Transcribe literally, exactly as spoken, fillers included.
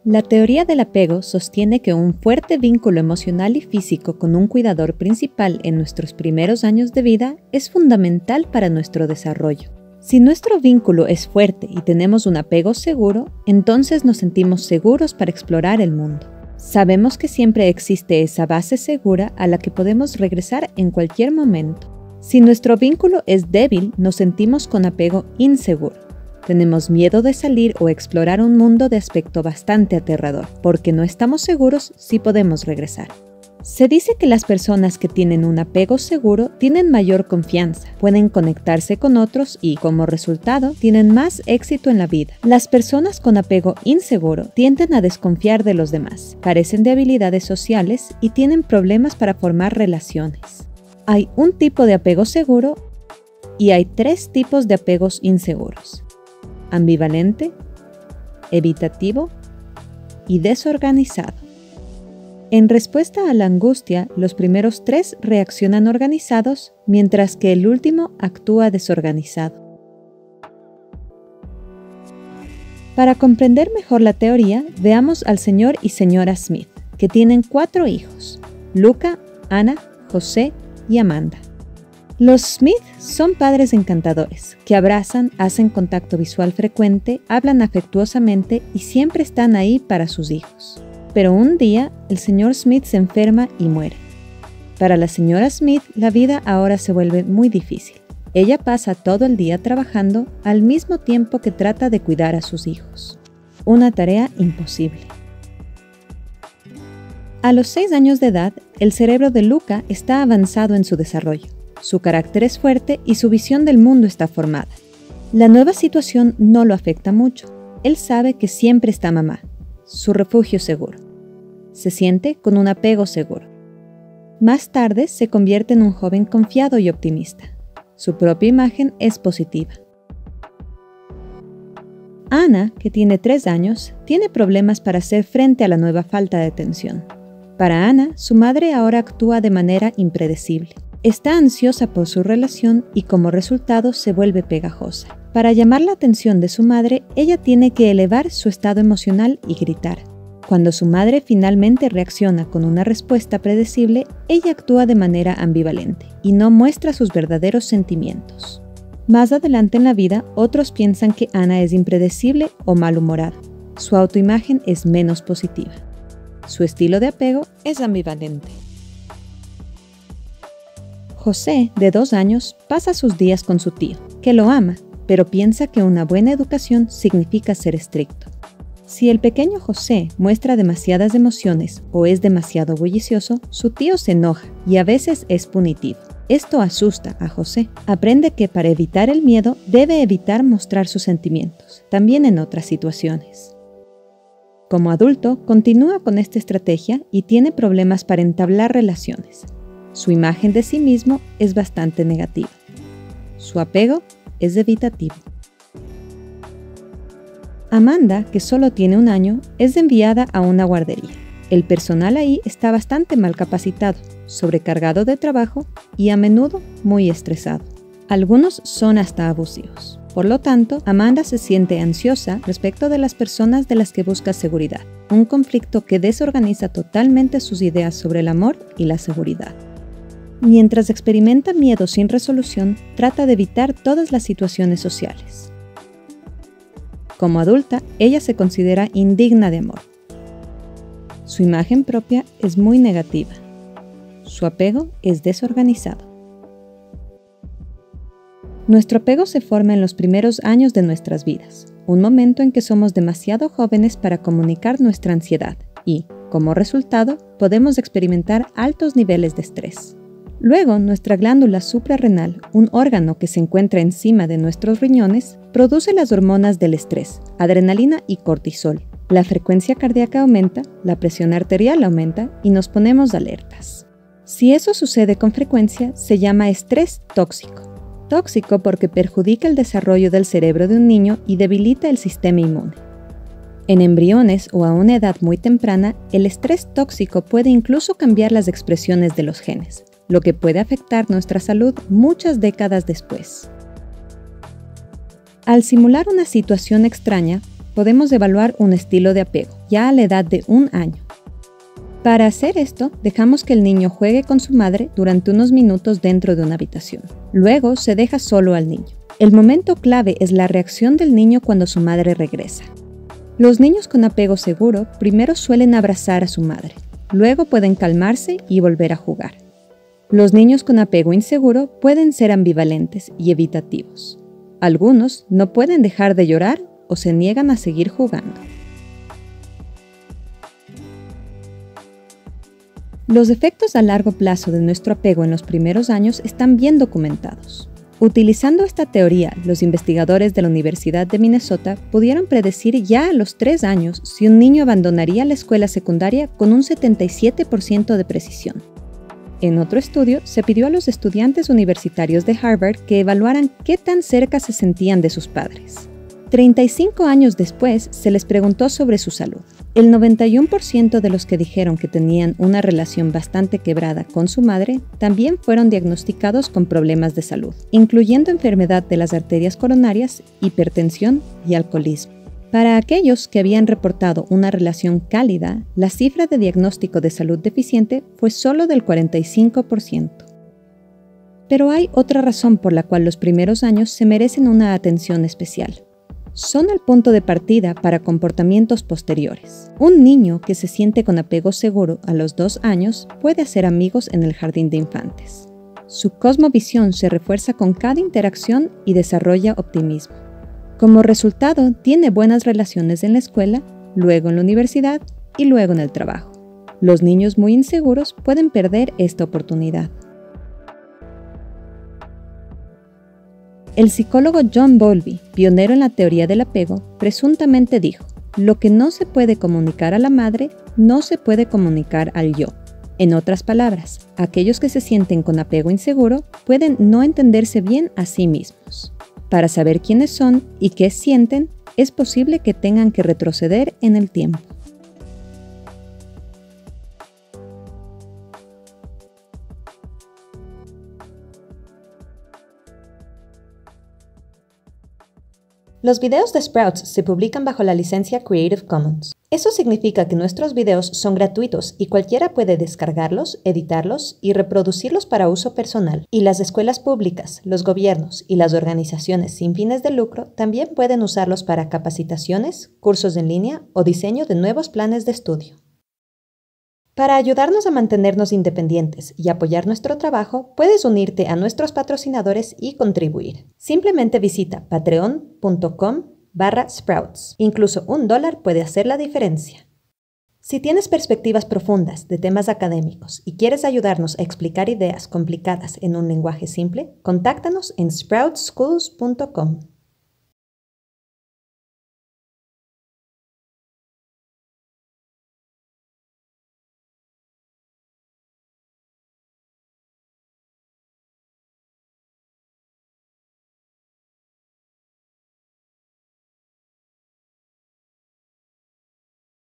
La teoría del apego sostiene que un fuerte vínculo emocional y físico con un cuidador principal en nuestros primeros años de vida es fundamental para nuestro desarrollo. Si nuestro vínculo es fuerte y tenemos un apego seguro, entonces nos sentimos seguros para explorar el mundo. Sabemos que siempre existe esa base segura a la que podemos regresar en cualquier momento. Si nuestro vínculo es débil, nos sentimos con apego inseguro. Tenemos miedo de salir o explorar un mundo de aspecto bastante aterrador, porque no estamos seguros si podemos regresar. Se dice que las personas que tienen un apego seguro tienen mayor confianza, pueden conectarse con otros y, como resultado, tienen más éxito en la vida. Las personas con apego inseguro tienden a desconfiar de los demás, carecen de habilidades sociales y tienen problemas para formar relaciones. Hay un tipo de apego seguro y hay tres tipos de apegos inseguros: ambivalente, evitativo y desorganizado. En respuesta a la angustia, los primeros tres reaccionan organizados, mientras que el último actúa desorganizado. Para comprender mejor la teoría, veamos al señor y señora Smith, que tienen cuatro hijos: Luca, Ana, José y Amanda. Los Smith son padres encantadores, que abrazan, hacen contacto visual frecuente, hablan afectuosamente y siempre están ahí para sus hijos. Pero un día, el señor Smith se enferma y muere. Para la señora Smith, la vida ahora se vuelve muy difícil. Ella pasa todo el día trabajando al mismo tiempo que trata de cuidar a sus hijos. Una tarea imposible. A los seis años de edad, el cerebro de Luca está avanzado en su desarrollo. Su carácter es fuerte y su visión del mundo está formada. La nueva situación no lo afecta mucho. Él sabe que siempre está mamá, su refugio seguro. Se siente con un apego seguro. Más tarde se convierte en un joven confiado y optimista. Su propia imagen es positiva. Ana, que tiene tres años, tiene problemas para hacer frente a la nueva falta de atención. Para Ana, su madre ahora actúa de manera impredecible. Está ansiosa por su relación y como resultado se vuelve pegajosa. Para llamar la atención de su madre, ella tiene que elevar su estado emocional y gritar. Cuando su madre finalmente reacciona con una respuesta predecible, ella actúa de manera ambivalente y no muestra sus verdaderos sentimientos. Más adelante en la vida, otros piensan que Ana es impredecible o malhumorada. Su autoimagen es menos positiva. Su estilo de apego es ambivalente. José, de dos años, pasa sus días con su tío, que lo ama, pero piensa que una buena educación significa ser estricto. Si el pequeño José muestra demasiadas emociones o es demasiado bullicioso, su tío se enoja y a veces es punitivo. Esto asusta a José. Aprende que para evitar el miedo debe evitar mostrar sus sentimientos, también en otras situaciones. Como adulto, continúa con esta estrategia y tiene problemas para entablar relaciones. Su imagen de sí mismo es bastante negativa. Su apego es evitativo. Amanda, que solo tiene un año, es enviada a una guardería. El personal ahí está bastante mal capacitado, sobrecargado de trabajo y a menudo muy estresado. Algunos son hasta abusivos. Por lo tanto, Amanda se siente ansiosa respecto de las personas de las que busca seguridad, un conflicto que desorganiza totalmente sus ideas sobre el amor y la seguridad. Mientras experimenta miedo sin resolución, trata de evitar todas las situaciones sociales. Como adulta, ella se considera indigna de amor. Su imagen propia es muy negativa. Su apego es desorganizado. Nuestro apego se forma en los primeros años de nuestras vidas, un momento en que somos demasiado jóvenes para comunicar nuestra ansiedad y, como resultado, podemos experimentar altos niveles de estrés. Luego, nuestra glándula suprarrenal, un órgano que se encuentra encima de nuestros riñones, produce las hormonas del estrés, adrenalina y cortisol. La frecuencia cardíaca aumenta, la presión arterial aumenta y nos ponemos alertas. Si eso sucede con frecuencia, se llama estrés tóxico. Tóxico porque perjudica el desarrollo del cerebro de un niño y debilita el sistema inmune. En embriones o a una edad muy temprana, el estrés tóxico puede incluso cambiar las expresiones de los genes, lo que puede afectar nuestra salud muchas décadas después. Al simular una situación extraña, podemos evaluar un estilo de apego, ya a la edad de un año. Para hacer esto, dejamos que el niño juegue con su madre durante unos minutos dentro de una habitación. Luego se deja solo al niño. El momento clave es la reacción del niño cuando su madre regresa. Los niños con apego seguro primero suelen abrazar a su madre, luego pueden calmarse y volver a jugar. Los niños con apego inseguro pueden ser ambivalentes y evitativos. Algunos no pueden dejar de llorar o se niegan a seguir jugando. Los efectos a largo plazo de nuestro apego en los primeros años están bien documentados. Utilizando esta teoría, los investigadores de la Universidad de Minnesota pudieron predecir ya a los tres años si un niño abandonaría la escuela secundaria con un setenta y siete por ciento de precisión. En otro estudio, se pidió a los estudiantes universitarios de Harvard que evaluaran qué tan cerca se sentían de sus padres. treinta y cinco años después, se les preguntó sobre su salud. El noventa y uno por ciento de los que dijeron que tenían una relación bastante quebrada con su madre también fueron diagnosticados con problemas de salud, incluyendo enfermedad de las arterias coronarias, hipertensión y alcoholismo. Para aquellos que habían reportado una relación cálida, la cifra de diagnóstico de salud deficiente fue solo del cuarenta y cinco por ciento. Pero hay otra razón por la cual los primeros años se merecen una atención especial. Son el punto de partida para comportamientos posteriores. Un niño que se siente con apego seguro a los dos años puede hacer amigos en el jardín de infantes. Su cosmovisión se refuerza con cada interacción y desarrolla optimismo. Como resultado, tiene buenas relaciones en la escuela, luego en la universidad y luego en el trabajo. Los niños muy inseguros pueden perder esta oportunidad. El psicólogo John Bowlby, pionero en la teoría del apego, presuntamente dijo: lo que no se puede comunicar a la madre, no se puede comunicar al yo. En otras palabras, aquellos que se sienten con apego inseguro pueden no entenderse bien a sí mismos. Para saber quiénes son y qué sienten, es posible que tengan que retroceder en el tiempo. Los videos de Sprouts se publican bajo la licencia Creative Commons. Eso significa que nuestros videos son gratuitos y cualquiera puede descargarlos, editarlos y reproducirlos para uso personal. Y las escuelas públicas, los gobiernos y las organizaciones sin fines de lucro también pueden usarlos para capacitaciones, cursos en línea o diseño de nuevos planes de estudio. Para ayudarnos a mantenernos independientes y apoyar nuestro trabajo, puedes unirte a nuestros patrocinadores y contribuir. Simplemente visita patreon punto com barra sprouts. Incluso un dólar puede hacer la diferencia. Si tienes perspectivas profundas de temas académicos y quieres ayudarnos a explicar ideas complicadas en un lenguaje simple, contáctanos en sprouts schools punto com.